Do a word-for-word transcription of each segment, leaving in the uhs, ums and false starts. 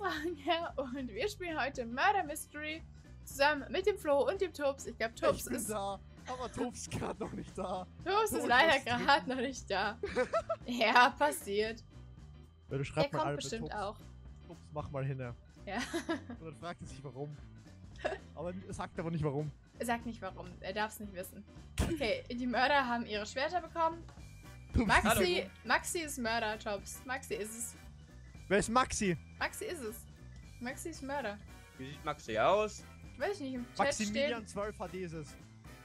Ronja und wir spielen heute Murder Mystery zusammen mit dem Flo und dem Tops. Ich glaube, Tops ich bin ist da, aber Tops ist gerade noch nicht da. Tops ist leider gerade noch nicht da. Ja, passiert. Ja, du Der schreibst mal kommt alle bestimmt Tops. auch. Tops, mach mal hin. Ja. Und dann fragt er sich warum. Aber er sagt aber nicht warum. Er sagt nicht warum, er darf es nicht wissen. Okay, die Mörder haben ihre Schwerter bekommen. Tops, Maxi, hallo. Maxi ist Mörder, Tops. Maxi ist es. Wer ist Maxi? Maxi ist es. Maxi ist Mörder. Wie sieht Maxi aus? Weiß ich nicht, im Chat Maximilian steht zwölf H D ist es.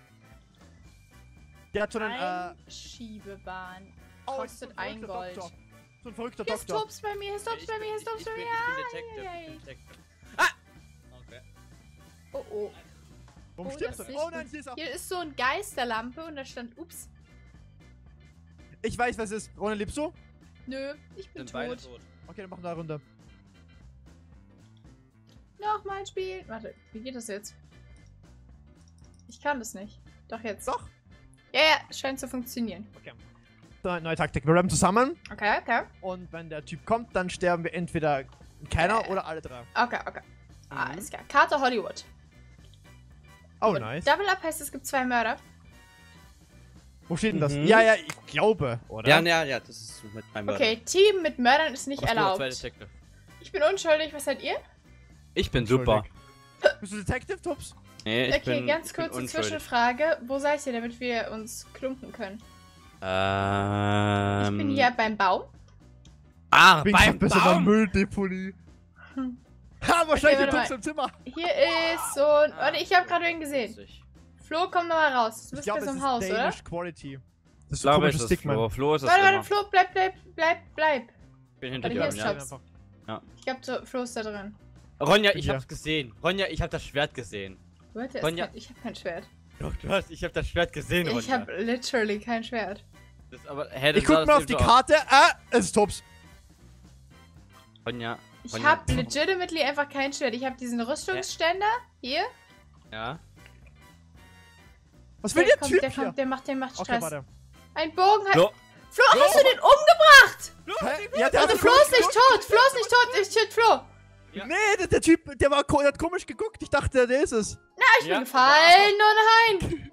Der hat so einen, äh... Einschiebebahn. Oh, Kostet so ein ein verrückter Gold. Doktor. So ein verrückter Hier ist Doktor. Tops bei mir, hier ist Tops bei mir, hier ist Tops ich, bei bin, mir. ich bin Detective, Ja, ich bin ja, Detective. ja. Ah! Okay. Oh oh. Warum Oh, stirbst das du? ist Oh nicht nein, gut. sie ist er. Hier ist so ein Geisterlampe und da stand ups. Ich weiß, was es ist. Ronja, lebst du? Nö, ich bin Sind beide tot. tot. Okay, dann machen wir eine Runde. Nochmal spielen. Warte, wie geht das jetzt? Ich kann das nicht. Doch jetzt. Doch. Ja, ja, scheint zu funktionieren. Okay. So, neue Taktik. Wir bleiben zusammen. Okay, okay. Und wenn der Typ kommt, dann sterben wir entweder keiner Äh. oder alle drei. Okay, okay. Mhm. Alles klar. Karte Hollywood. Oh, Und nice. Double Up heißt, es gibt zwei Mörder. Wo steht denn das? Mhm. Ja, ja, ich glaube, oder? Ja, ja, ja, das ist mit meinem Mörder. Okay, Team mit Mördern ist nicht Aber ich bin auch zwei erlaubt. Detective. Ich bin unschuldig, was seid ihr? Ich bin super. Bist du Detective, Tops? Nee, ich Okay, bin, ganz ich bin kurze unschuldig. Zwischenfrage. Wo seid ihr, damit wir uns klumpen können? Ähm... Ich bin hier beim Baum. Ah, Bin beim besser beim Baum! Mülldeponie. Hm. Ha, wahrscheinlich warte der Tops mal. im Zimmer. Hier ist so ein... Ah, Warte, ich habe gerade wen gesehen. witzig. Flo, komm noch mal raus. Du Ich bist glaube, bei es so ist einem Haus, oder? Danish Quality. Das Ich ist so glaube, ein es komisches ist Stickman. Flo. Flo ist es Warte, immer. warte, Flo, bleib, bleib, bleib, bleib. Ich bin hinter Warte, dir, hier ist ja. Tops. Einfach. Ich glaube, so, Flo ist da drin. Ronja, Bin ich hier. hab's gesehen. Ronja, ich hab das Schwert gesehen. Warte, Ronja- kein, ich habe kein Schwert. Doch, du hast, ich hab das Schwert gesehen, Ronja. Ich habe literally kein Schwert. Das, aber, hä, das Ich sah guck das mal auf eben die so aus. Karte. Ah, es ist Tops. Ronja, Ich Ronja, habe legitimately einfach kein Schwert. Ich habe diesen Rüstungsständer. Hier. Ja? Was will Der der kommt, Typ der hier? kommt, der macht, der macht Okay, Stress. warte. Ein Bogen hat... Flo, Flo, Flo. hast du den umgebracht? Hä? Ja, der hat Also so Flo komisch ist nicht geguckt. tot. Flo ist nicht tot. Ich töte Flo. Ja. Nee, der, der Typ, der, war, ko- der hat komisch geguckt. Ich dachte, der ist es. Ah, ich Ja. bin gefallen. Oh nein.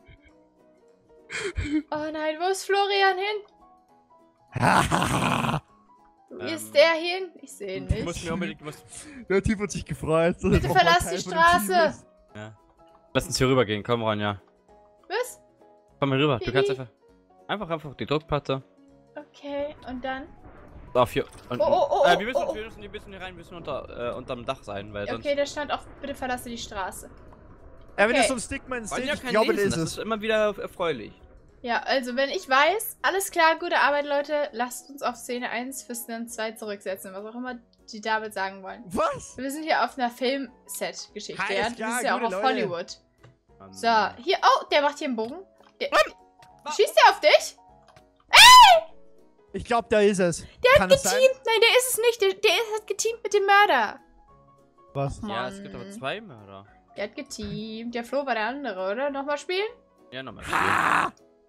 Oh nein, wo ist Florian hin? Wo Ähm. ist der hin? Ich sehe ihn du musst nicht. mir unbedingt, du musst, Der Typ hat sich gefreut. dass Bitte jetzt auch mal verlass Teil die von dem Team Straße. ist. ja. Lass uns hier rüber gehen, komm, Ronja. Was? Komm mal rüber, du kannst Hihi. einfach, einfach, einfach die Druckplatte. Okay, und dann? Auf hier, unten. Oh, oh, oh, äh, wir müssen, oh, oh. wir müssen, wir müssen hier rein, wir müssen unter, äh, unterm Dach sein, weil sonst... Okay, da stand auch, bitte verlasse die Straße. Ja, wenn Okay. das so ein Stickman steht, Ronja ich kann glaube, der lesen, ist das es. ist immer wieder erfreulich. Ja, also wenn ich weiß, alles klar, gute Arbeit, Leute, lasst uns auf Szene eins für Szene zwei zurücksetzen, was auch immer die damit sagen wollen. Was? Wir sind hier auf einer Film-Set-Geschichte, Alles ja? klar, Das ist ja auch gute auf Leute. Hollywood. Ähm, So, hier, oh, der macht hier einen Bogen. Der, Was? schießt der auf dich? Ich glaube, der ist es. Der Kann hat es sein? geteamt. Nein, der ist es nicht. Der, der ist, hat geteamt mit dem Mörder. Was? Ja, es gibt Mann. aber zwei Mörder. Der hat geteamt. Der Flo war der andere, oder? Nochmal spielen? Ja, nochmal. Ah!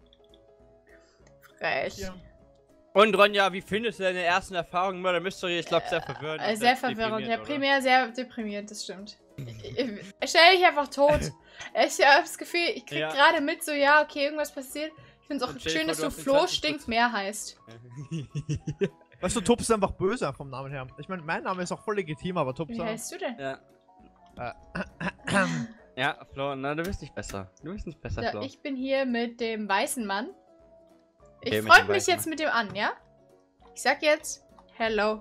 Frech. Ja. Und Ronja, wie findest du deine ersten Erfahrungen Murder Mystery? Ich glaube, sehr verwirrend. Äh, und sehr verwirrend. Ja, deprimiert, oder? primär sehr deprimierend, das stimmt. Ich stell dich einfach tot. Ich habe das Gefühl, ich krieg Ja. gerade mit, so, ja, okay, irgendwas passiert. Ich finde es auch Und stell dir schön, vor, dass du du hast den Flo zwanzig stinkt mehr heißt. Weißt du, Tops ist einfach böse vom Namen her. Ich meine, mein Name ist auch voll legitim, aber Tops. Wie heißt du denn? Ja. Äh, Ja, Flo, na, du bist nicht besser. Du bist nicht besser, Ja, Flo. ich bin hier mit dem weißen Mann. Ich Okay, mit freue dem mich weißen jetzt mit dem an, ja? Ich sag jetzt Hello.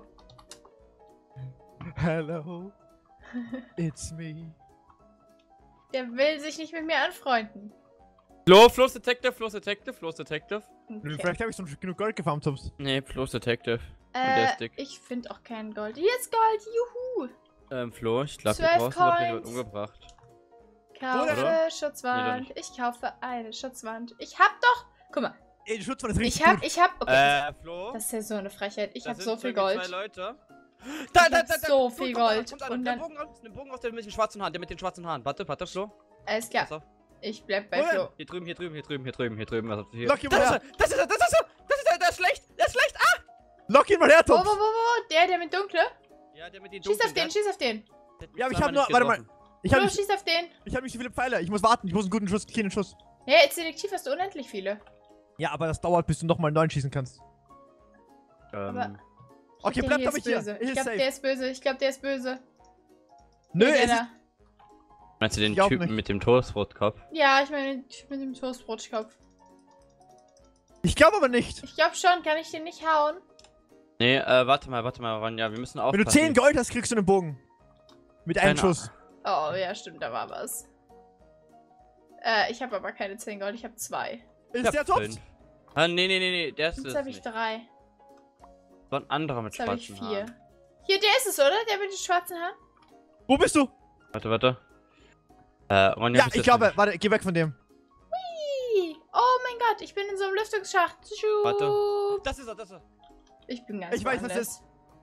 Hello. It's me. Der will sich nicht mit mir anfreunden. Flo, Flo's Detective, Flo's Detective, Flo's Detective. Okay. Vielleicht habe ich schon genug Gold gefarmt, Tops. Nee, Flo's Detective. der Äh, ist dick. ich finde auch kein Gold. Hier ist Gold, juhu! Ähm, Flo, ich glaube, Zwölf hier draußen wird Coins. jemand umgebracht. Kaufe Oder? Schutzwand. Nee, ich kaufe eine Schutzwand. Ich hab doch. Guck mal. Ey, die Schutzwand ist richtig Ich hab, gut. ich hab. Okay. Äh, Flo? Das ist ja so eine Frechheit. Ich da hab sind so viel irgendwie Gold. Zwei Leute. Ich hab so viel Kommt einer, Gold. kommt einer. Und Der dann. Bogen raus, der Bogen aus, der mit den schwarzen Haaren, der mit den schwarzen Haaren. Warte, warte, Flo. Alles Pass klar. auf. Ich bleib bei Wo denn? Flo. Hier drüben, hier drüben, hier drüben, hier drüben, hier drüben. Was habt ihr hier? Lock ihn Das mal ist her. er, das ist er, das ist er, das ist er, der ist schlecht, der ist schlecht. Ah! Lock ihn mal her, Wo, wo, Tops. wo, wo? Der, der mit dunkle? Ja, der mit den Schieß auf dunklen, den, der- schieß auf den. der hat mich Ja, aber ich zweimal hab nur. nicht Warte mal. getroffen. Ich hab Flo, nicht, schieß auf den. ich hab nicht so viele Pfeile. Ich muss warten. Ich muss einen guten Schuss, cleanen Schuss. Ja, als Detektiv hast du unendlich viele. Ja, aber das dauert, bis du nochmal neun schießen kannst. Ähm, Aber- Okay, Der bleib hier doch ist hier. böse. Hier Ich ist glaube, safe. der ist böse. Ich glaube, der ist böse. Nö, Hier, der es ist. da. meinst du den Ich auch Typen nicht. mit dem Toastbrotkopf? Ja, ich meine, den Typ mit dem Toastbrotkopf. Ich glaube aber nicht. Ich glaube schon, kann ich den nicht hauen? Nee, äh, warte mal, warte mal, Ronja, wir müssen aufpassen. Wenn du zehn Gold hast, kriegst du einen Bogen. Mit einem Keine Schuss. Oh, ja, stimmt, da war was. Äh, ich habe aber keine zehn Gold, ich habe zwei. Ich Ist hab der top? fünf. Ah, nee, nee, nee, nee, der ist Jetzt es habe ich nicht. drei. So ein anderer mit Jetzt habe ich schwarzen vier. Haaren. Hier, der ist es, oder? Der mit den schwarzen Haaren? Wo bist du? Warte, warte. Äh, Ronja, Ja, bist ich jetzt glaube. nicht- Warte, geh weg von dem. Ih, oh mein Gott, ich bin in so einem Lüftungsschacht. Tschu. Warte. Das ist er, das ist er. Ich bin ganz Ich weiß, was woanders. das ist.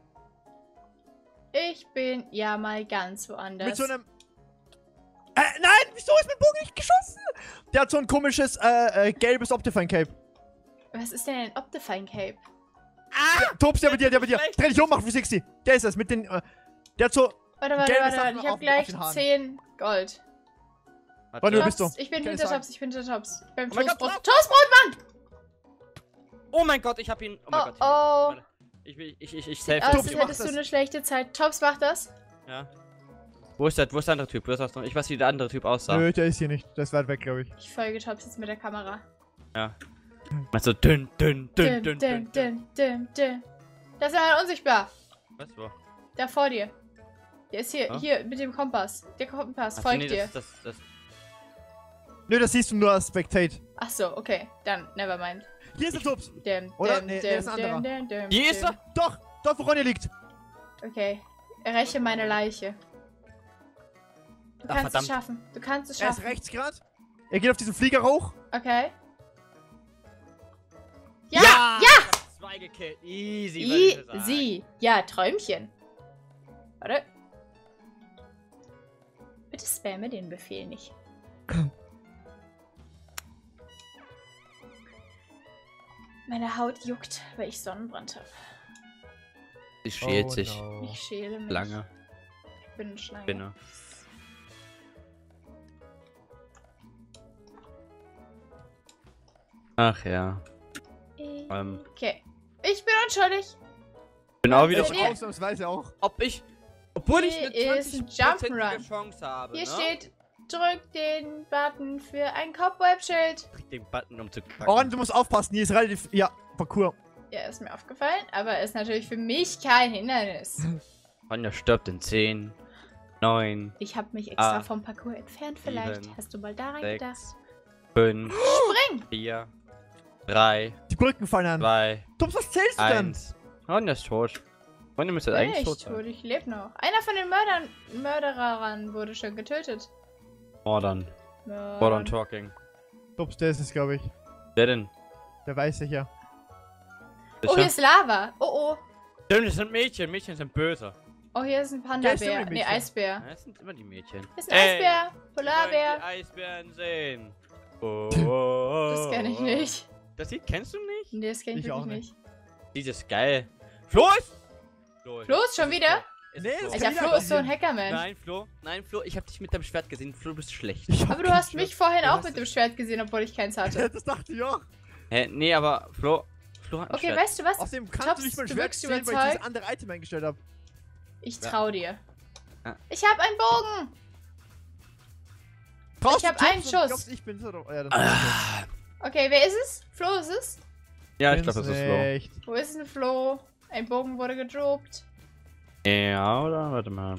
Ich bin ja mal ganz woanders. Mit so einem. Äh, nein! Wieso ist mein Bogen nicht geschossen? Der hat so ein komisches, äh, äh gelbes Optifine Cape. Was ist denn ein Optifine Cape? Ja, Tops, der bei dir, der bei dir. Vielleicht- Dreh dich um, mach für sechzig. Der ist es, mit den. Äh, der hat so. Warte, warte, Gelbe warte, Sachen warte. Ich auf- habe auf gleich den Haaren. zehn Gold. Warte, du Warte. bist du. Tops, ich bin Kann ich hinter sagen. Tops, ich bin hinter Tops. Beim Oh mein Gott, Toastbrot. Tops! Toastbrot, Mann! Oh mein Gott, ich hab ihn. Oh mein Oh, Gott. oh. Warte. Ich will, ich, ich, ich safe. Aus, Tops, als mach hättest du das. eine schlechte Zeit. Tops macht das. Ja. Wo ist der, wo ist der andere Typ? Wo ist das noch? Ich weiß, wie der andere Typ aussah. Nö, der ist hier nicht. Der ist weit weg, glaube ich. Ich folge Tops jetzt mit der Kamera. Ja. Meinst du dünn, dünn, dünn, Dim, dünn, dim, dünn, dünn. dim, dim, dim. Da ist er unsichtbar. Was, wo? Da vor dir. Der ist hier, Ah. hier mit dem Kompass. Der Kompass Ach so, folgt nee, dir. das, das, das. Nö, das siehst du nur als Spectate. Ach so, okay. Dann, never mind. Hier ist der Tops. Dim, Oder? dim, Nee, dim, der ist ein dim, anderer. dim, dim, Hier ist dim. er! Doch, dort, wo Ronja liegt. Okay. Erreiche meine Leiche. Du Ach, kannst es verdammt. schaffen. Du kannst es Er ist schaffen. rechts gerade. Er geht auf diesen Flieger hoch. Okay. Ja! Ja! Ich hab zwei gekillt. Easy, würde ich sagen. Easy. Ja, Träumchen. Warte. Bitte spamme den Befehl nicht. Meine Haut juckt, weil ich Sonnenbrand habe. Sie schält Oh, sich. no. Ich schäle mich. Lange. Ich bin eine Schlange. Spinne. Ach ja. Ähm. Okay. Ich bin unschuldig. Bin auch wieder Wenn ihr- Ausnahmsweise auch. Ob ich. Obwohl ich Hier eine ist ein zwanzig Jump'n'Run. Chance habe. Hier ne? steht, drück den Button für ein Cobweb-Schild. Drück den Button, um zu packen. Oh, du musst aufpassen. Hier ist relativ. Ja, Parcours. Ja, ist mir aufgefallen, aber ist natürlich für mich kein Hindernis. Ronja stirbt in zehn, neun, Ich habe mich extra Ah. vom Parcours entfernt vielleicht. Sieben, Hast du mal da reingedacht? sechs, fünf, Spring! vier, drei, Die Brücken fallen an. zwei, Tops, was zählst du denn? eins. Ronja ist tot. Ronja müsste Nee, eigentlich ich tot sein. tot, ich lebe noch. Einer von den Mördern, Mörderern wurde schon getötet. Modern. Mördern. Modern Talking. Tops, der ist es, glaube ich. Wer denn? Der weiß sicher. Oh, hier ist Lava. Oh, oh. Stimmt, das sind Mädchen. Mädchen sind böse. Oh, hier ist ein Ja, Panda-Bär. stimmt, die Nee, Mädchen. Eisbär. Ja, das sind immer die Mädchen. Hier ist ein Eisbär. Die Polarbär. Eisbären sehen. Oh, oh, Das kenne ich oh. nicht. Das Lied kennst du nicht? Nee, das kenne ich, Ich auch wirklich nicht. Dieses geil. Flo ist... Flo, Flo ist schon wieder? Ist Nee, Flo. ist Alter, kann Flo wieder ist so ein passieren. Hackerman. Nein, Flo. Nein, Flo. Ich hab dich mit deinem Schwert gesehen. Flo, du bist schlecht. Ich hab Aber du kein hast Schwert. mich vorhin Du auch hast mit dem es- Schwert gesehen, obwohl ich keins hatte. Das dachte ich auch. Hä? Nee, aber Flo... Flo hat ein Okay, Schwert. weißt du was? Außerdem kannst Tops, du nicht mein du Schwert wirkst sehen, weil ich überzeugt. dieses andere Item eingestellt habe. Ich Ja. trau dir. Ja. Ich hab einen Bogen. Brauchst Ich du hab einen Tops und Schuss. glaubst, ich bin's oder? Ja, dann Ah, Okay, wer ist es? Flo ist es? ja, ich glaube, das ist Flo. Echt. Wo ist denn Flo? Ein Bogen wurde gedroppt. Ja, oder? Warte mal.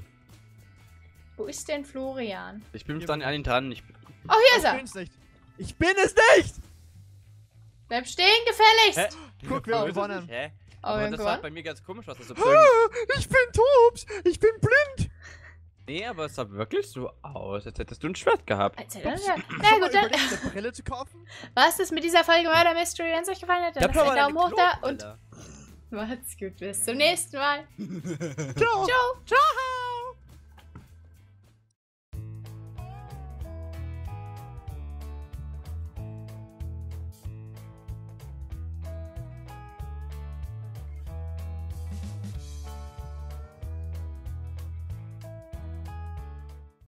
Wo ist denn Florian? Ich bin dann an ihn dran. Ich bin... Oh, hier ist Ich er. bin's nicht. Ich bin es nicht! Bleib stehen, gefälligst. Hä? Guck, wir Oh. haben gewonnen. Hä? Oh, Aber wir haben das war gewonnen. bei mir ganz komisch, was das so Ah, ich bin Tops! Ich bin blind! Nee, aber es sah wirklich so aus, als hättest du ein Schwert gehabt. Erzähl dann Tops, ja. hast du Na mal gut, dann überlegt, eine Brille zu kaufen? war's das mit dieser Folge Murder Mystery. Wenn es euch gefallen hat, dann lasst einen Daumen hoch da und Alter. macht's gut. Bis zum nächsten Mal. Ciao! Ciao. Ciao.